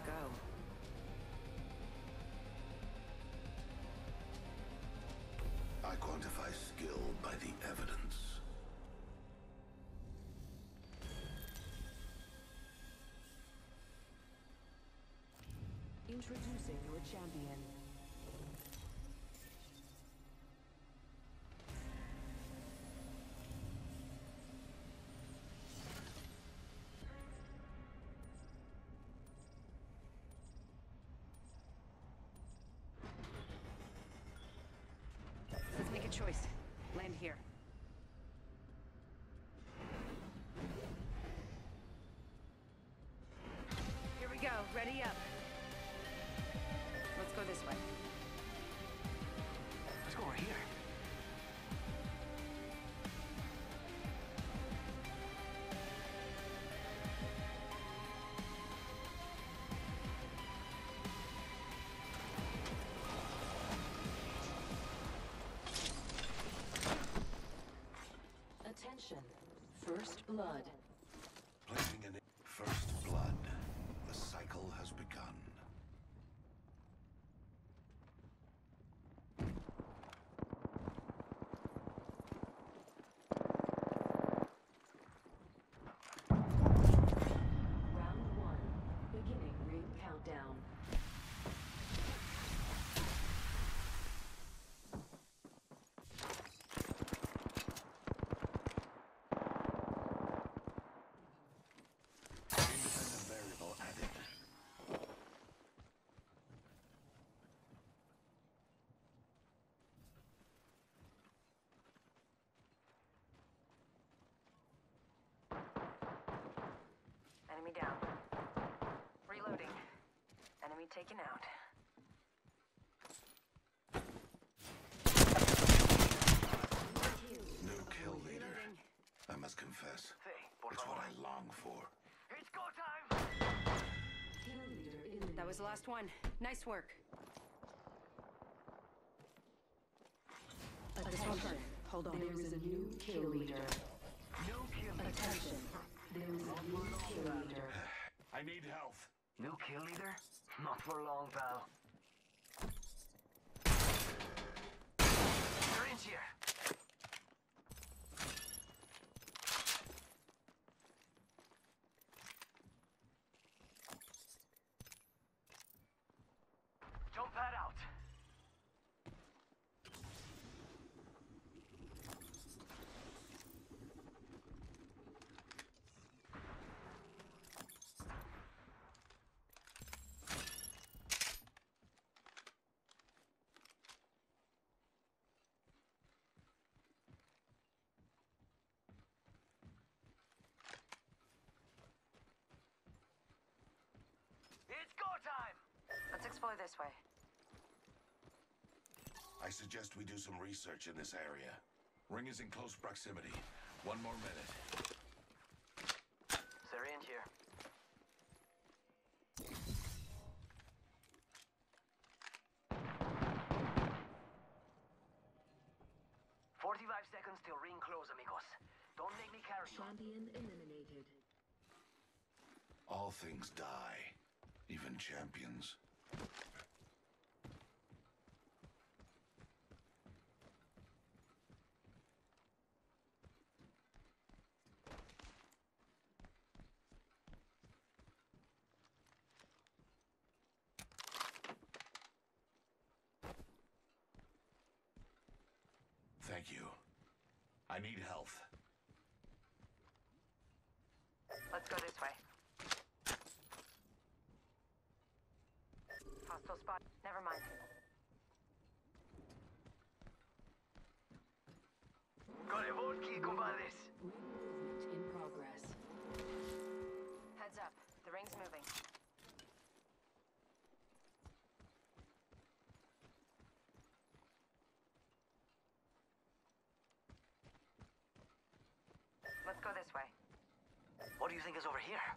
go. I quantify skill by the evidence. Introducing your champion. Let's make a choice. Land here. Here we go. Ready up. Let's go this way. Let's go over here. Attention. First blood. Placing in first blood. The cycle has begun. Round 1. Beginning ring countdown. Independent variable added. Enemy down. Reloading. Enemy taken out. New kill leader. I must confess, it's what I long for. It's go time! Kill leader eliminated. That was the last one. Nice work. Attention. Hold on. There is a new kill leader. No kill leader. Attention. There is a new kill leader. I need health. No kill leader? Not for long, pal. Syringe here. Jump pad out. It's go time! Let's explore this way. I suggest we do some research in this area. Ring is in close proximity. 1 more minute. Syringe here. "45 seconds till ring close, amigos. Don't make me carry you." Champion eliminated. All things die. Even champions. Thank you. I need health. Let's go this way. Hostile spot. Never mind. Golevodki, compadres. Movement in progress. Heads up. The ring's moving. Let's go this way. What do you think is over here?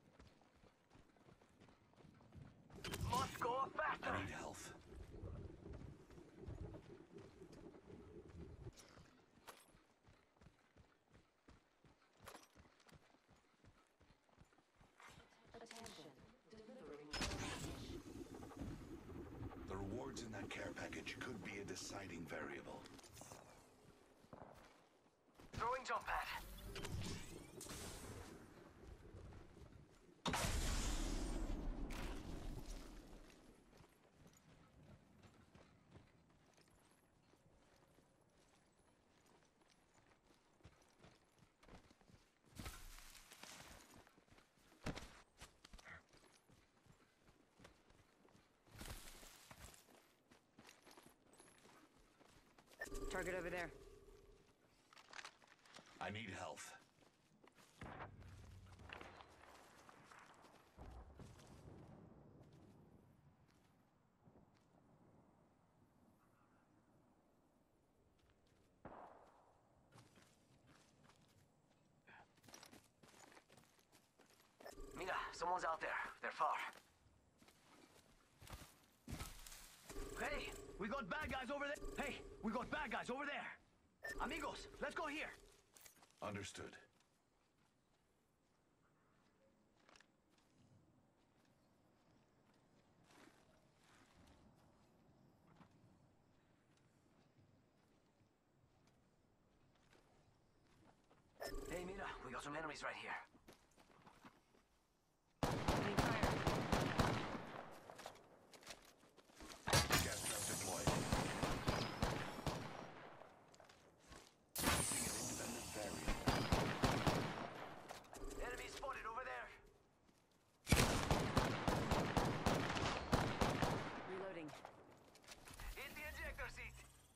Must go faster! I need health. Attention. Delivering What's in that care package could be a deciding variable. Throwing jump pad. Target over there. I need health. Mira, someone's out there. They're far. Hey, we got bad guys over there. Hey, we got bad guys over there. Amigos, let's go here. Understood. Hey, Mira, we got some enemies right here. Opening fire. Gas trap deployed. Placing an independent variable. Enemy spotted over there. Reloading. Hit the ejector seat.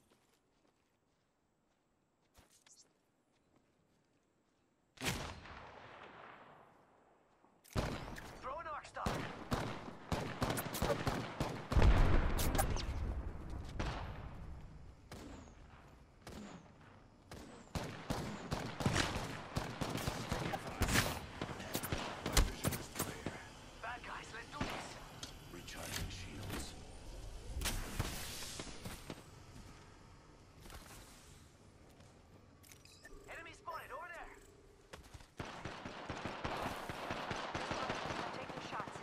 Throw an arc star. My vision is clear. Bad guys, let's do this. Recharging shields. Enemy spotted over there. Take the shots.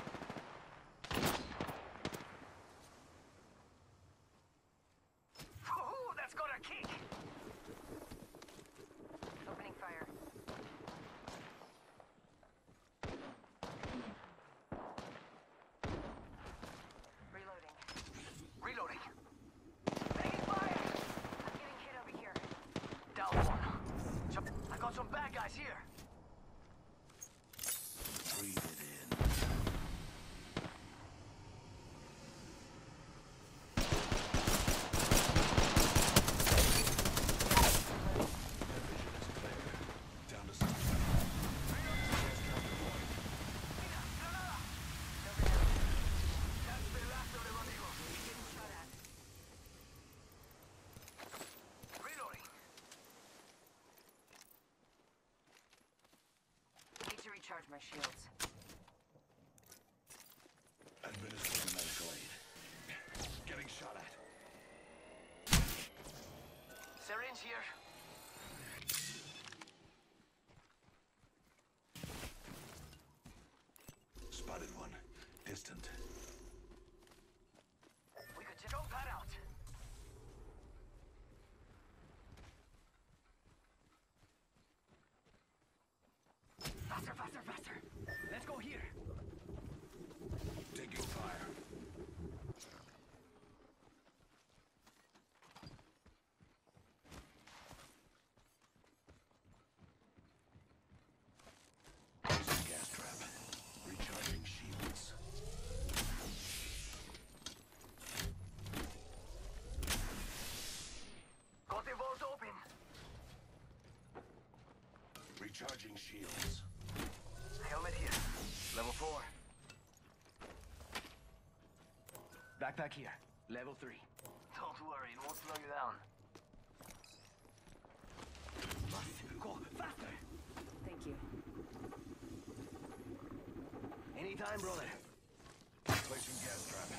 Woohoo, that's got a kick. Opening fire. Reloading. Reloading. Taking fire. I'm getting hit over here. Down one. I got some bad guys here. Breathe it in. My vision is clear. Down to some. Gas trap deployed. Mira, granada. Over there. That's the last of them, amigos. Getting shot at. Reloading. Need to recharge my shields. Administering medical aid. Getting shot at. Syringe here. Spotted one. Distant. We could just jump that out. Faster, faster, faster. Let's go here. Taking fire. Placing gas trap. Recharging shields. Got the vault open. Recharging shields. Helmet here. Level 4. Backpack here. Level 3. Don't worry, it won't slow you down. Go faster. Thank you. Anytime, brother. Placing gas trap.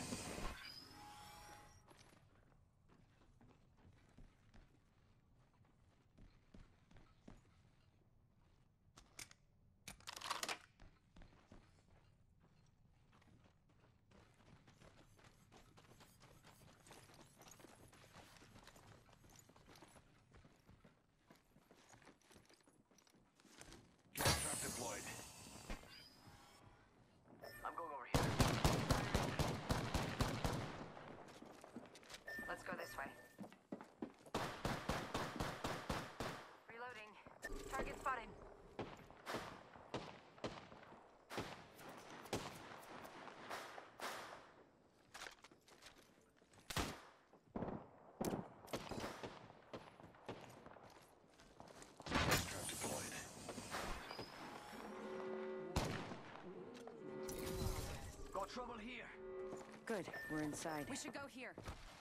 trouble here. Good, we're inside. We should go here.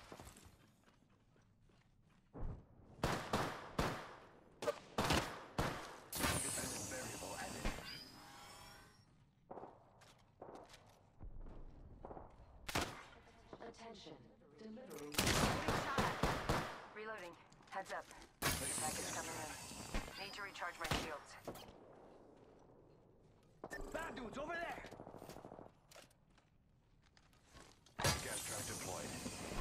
Independent variable added. Attention. Delivering. Getting shot at. Reloading. Heads up. Package coming in. Need to recharge my shields. Bad dudes over there. Gas trap deployed.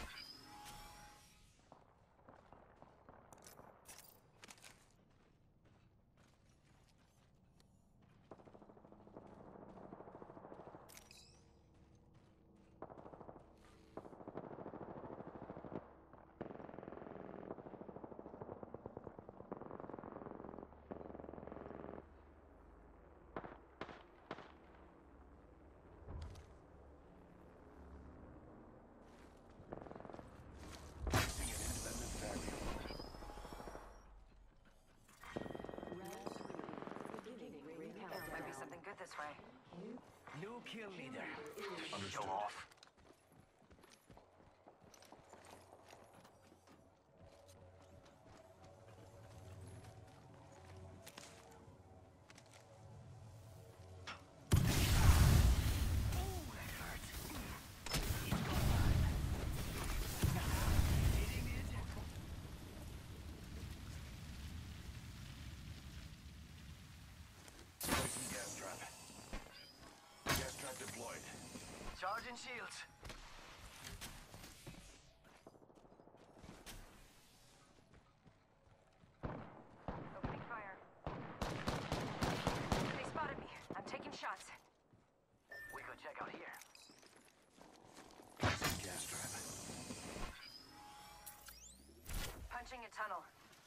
Placing an independent variable. Round 3. Beginning ring countdown. Might be something good this way. New kill leader. Understood. Show off. Placing gas trap. Gas trap deployed. Charging shields. Opening fire. They spotted me. I'm taking shots. We could check out here. Placing gas trap. Punching a tunnel.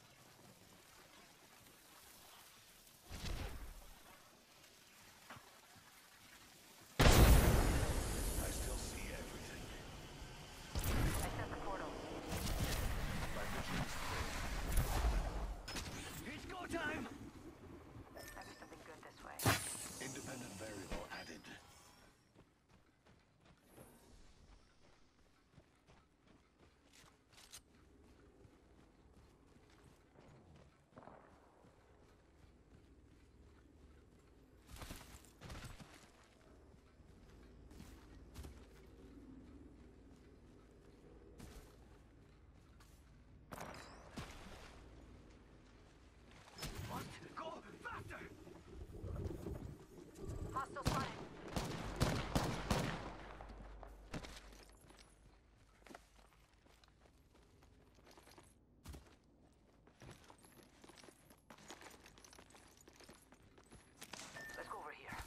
I still see everything. I set the portal. My vision is clear. It's go time. Might be something good this way. Independent variable added. What? Go faster. Hostile spotted. Let's go over here.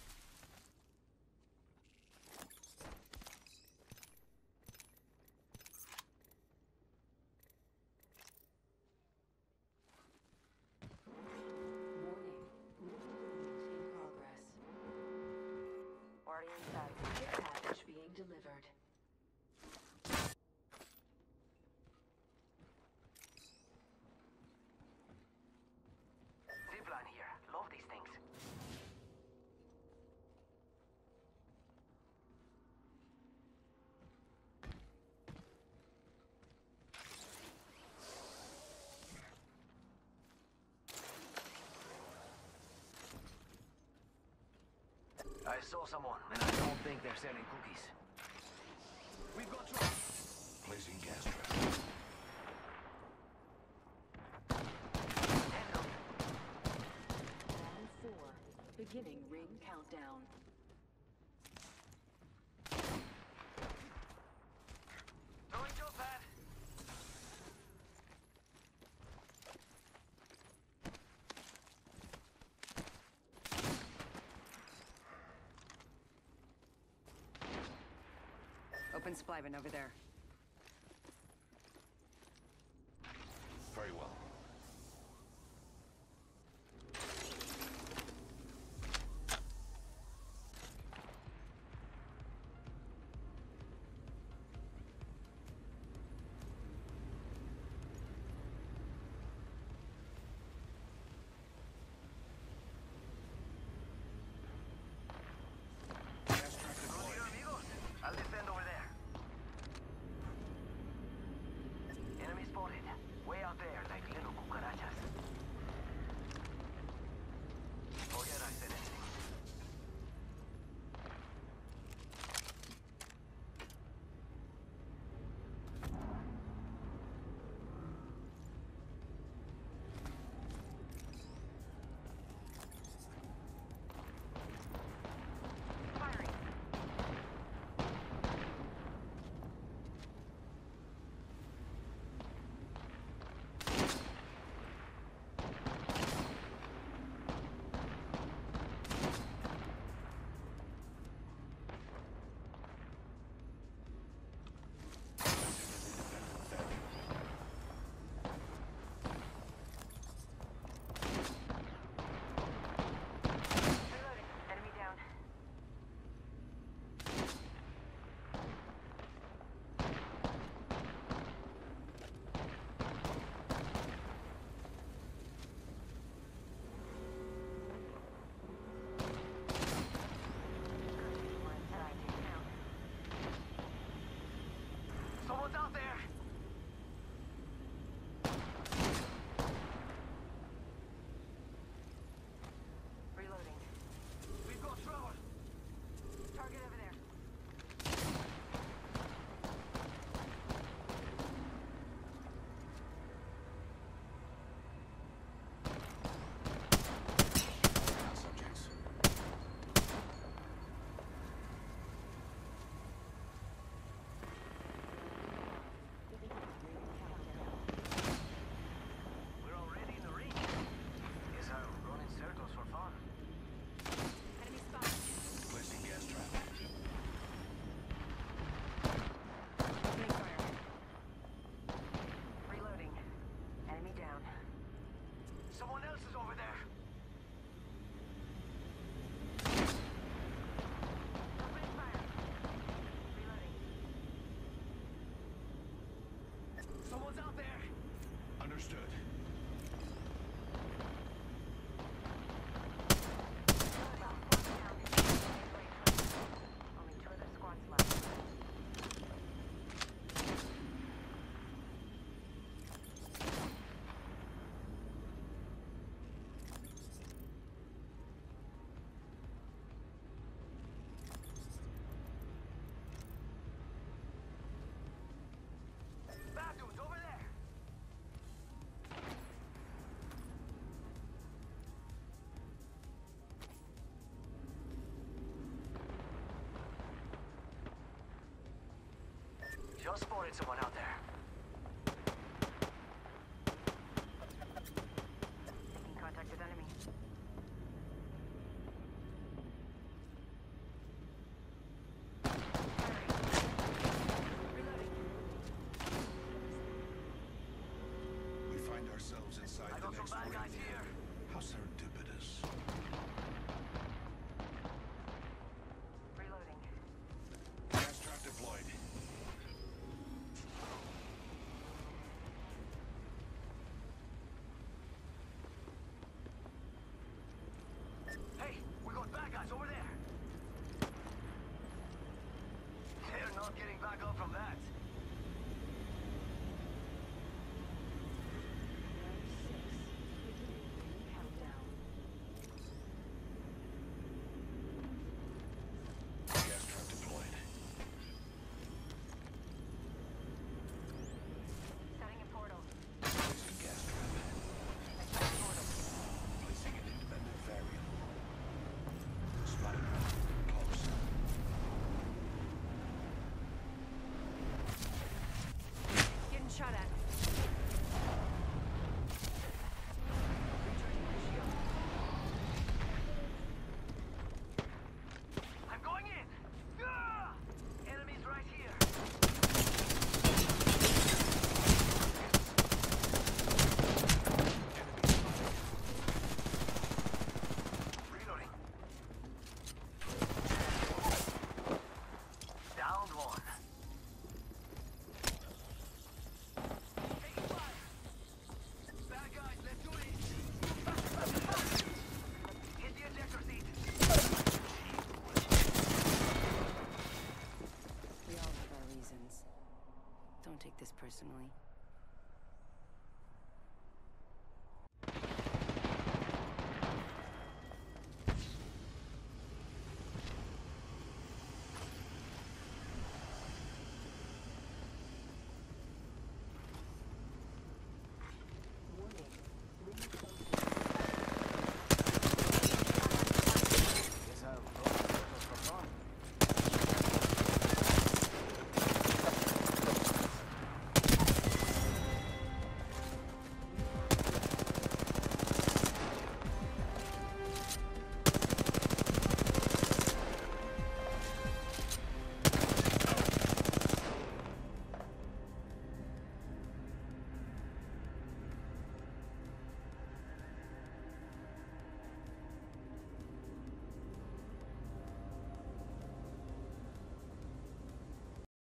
Warning. Movement in progress. Already inside. Care package being delivered. Zipline here. Love these things. I saw someone, and I don't think they're selling cookies. We've got trouble. Placing gas trap. Hand up. Round 4. Beginning ring countdown. Throwing jump pad. Open supply bin over there. Very well. Gas trap deployed. Here, amigos. Someone's out there! Understood. Only 2 other squads left. Bad dudes over there! Just spotted someone out there. Making contact with enemy. Reloading. We find ourselves inside I the got some next bad guys ring. here. How serendipitous. Reloading. Gas trap deployed. Hey, we got bad guys over there. They're not getting back up from that. Countdown. Gas trap deployed. Setting a portal. Placing gas trap. Setting portal. Placing an independent variable. Spotted. Close. Getting shot at. Recharging my shield. I'm going in! Ah! Enemies right here! Reloading. Downed one. Taking fire! Bad guys, let's do this! Hit the ejector seat! We all have our reasons. Don't take this personally.